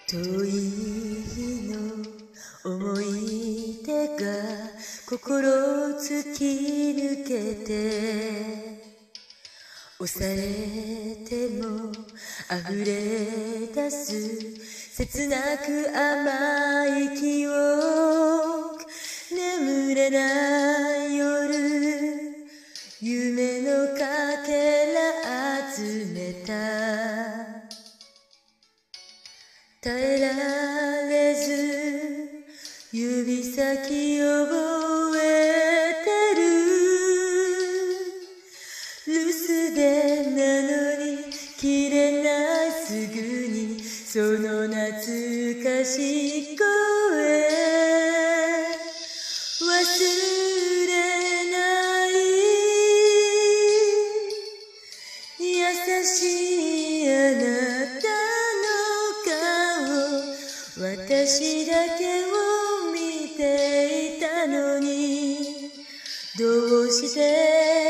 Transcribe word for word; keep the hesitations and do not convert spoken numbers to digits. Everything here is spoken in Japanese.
遠い日の思い出が心突き抜けて抑えても溢れ出す切なく甘い記憶眠れない夜夢のかけら集めた耐えられず指先覚えてる留守電なのに切れないすぐにその懐かしい声忘れない優しいあなた私だけを見ていたのにどうして